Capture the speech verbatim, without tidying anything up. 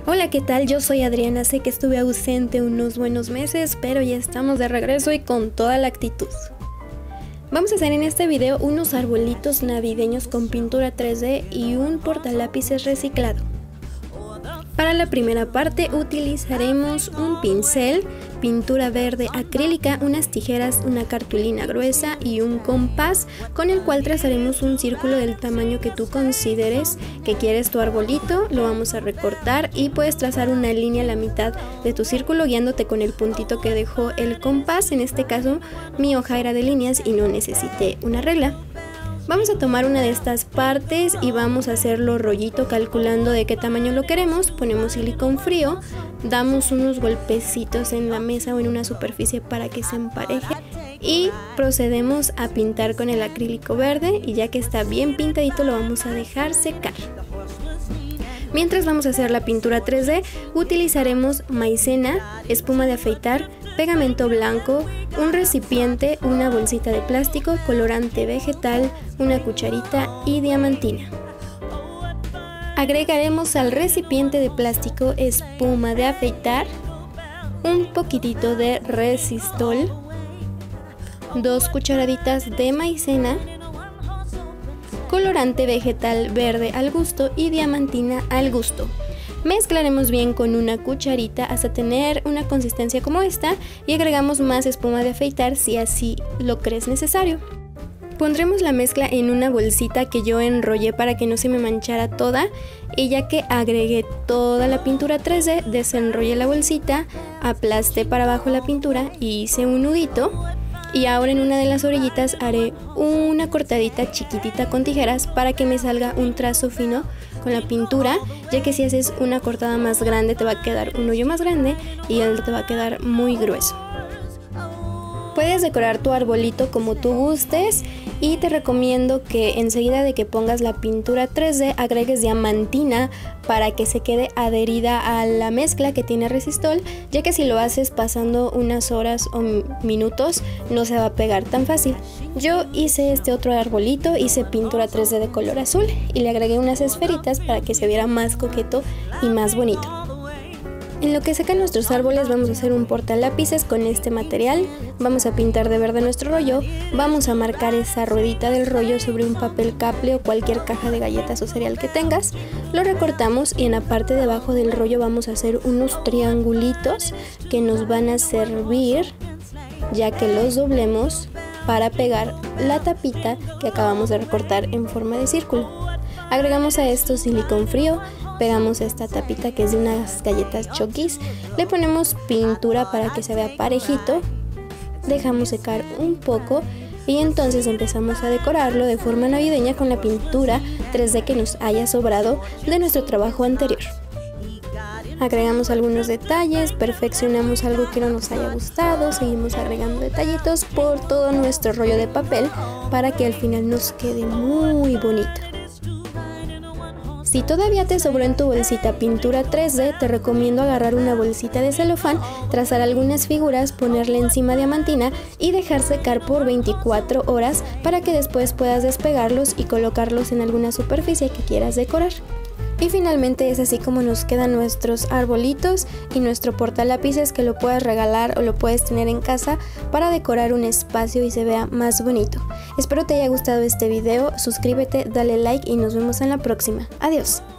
Hola, ¿qué tal? Yo soy Adriana, sé que estuve ausente unos buenos meses, pero ya estamos de regreso y con toda la actitud. Vamos a hacer en este video unos arbolitos navideños con pintura tres D y un portalápices reciclado. Para la primera parte utilizaremos un pincel, pintura verde acrílica, unas tijeras, una cartulina gruesa y un compás con el cual trazaremos un círculo del tamaño que tú consideres que quieres tu arbolito. Lo vamos a recortar y puedes trazar una línea a la mitad de tu círculo guiándote con el puntito que dejó el compás. En este caso mi hoja era de líneas y no necesité una regla. Vamos a tomar una de estas partes y vamos a hacerlo rollito calculando de qué tamaño lo queremos. Ponemos silicón frío, damos unos golpecitos en la mesa o en una superficie para que se empareje y procedemos a pintar con el acrílico verde, y ya que está bien pintadito lo vamos a dejar secar. Mientras vamos a hacer la pintura tres D, utilizaremos maicena, espuma de afeitar, pegamento blanco, un recipiente, una bolsita de plástico, colorante vegetal, una cucharita y diamantina. Agregaremos al recipiente de plástico espuma de afeitar, un poquitito de resistol, dos cucharaditas de maicena, colorante vegetal verde al gusto y diamantina al gusto. Mezclaremos bien con una cucharita hasta tener una consistencia como esta y agregamos más espuma de afeitar si así lo crees necesario. Pondremos la mezcla en una bolsita que yo enrollé para que no se me manchara toda, y ya que agregué toda la pintura tres D, desenrollé la bolsita, aplasté para abajo la pintura y hice un nudito. Y ahora en una de las orillitas haré una cortadita chiquitita con tijeras para que me salga un trazo fino con la pintura, ya que si haces una cortada más grande te va a quedar un hoyo más grande y el te va a quedar muy grueso. Puedes decorar tu arbolito como tú gustes y te recomiendo que enseguida de que pongas la pintura tres D agregues diamantina para que se quede adherida a la mezcla que tiene resistol, ya que si lo haces pasando unas horas o minutos no se va a pegar tan fácil. Yo hice este otro arbolito, hice pintura tres D de color azul y le agregué unas esferitas para que se viera más coqueto y más bonito. En lo que secan nuestros árboles vamos a hacer un portalápices con este material, vamos a pintar de verde nuestro rollo, vamos a marcar esa ruedita del rollo sobre un papel caple o cualquier caja de galletas o cereal que tengas, lo recortamos y en la parte de abajo del rollo vamos a hacer unos triangulitos que nos van a servir, ya que los doblemos, para pegar la tapita que acabamos de recortar en forma de círculo. Agregamos a esto silicón frío, pegamos esta tapita que es de unas galletas Chokis, le ponemos pintura para que se vea parejito, dejamos secar un poco y entonces empezamos a decorarlo de forma navideña con la pintura tres D que nos haya sobrado de nuestro trabajo anterior. Agregamos algunos detalles, perfeccionamos algo que no nos haya gustado, seguimos agregando detallitos por todo nuestro rollo de papel para que al final nos quede muy bonito. Si todavía te sobró en tu bolsita pintura tres D, te recomiendo agarrar una bolsita de celofán, trazar algunas figuras, ponerle encima diamantina y dejar secar por veinticuatro horas para que después puedas despegarlos y colocarlos en alguna superficie que quieras decorar. Y finalmente es así como nos quedan nuestros arbolitos y nuestro portalápices, que lo puedes regalar o lo puedes tener en casa para decorar un espacio y se vea más bonito. Espero te haya gustado este video, suscríbete, dale like y nos vemos en la próxima. Adiós.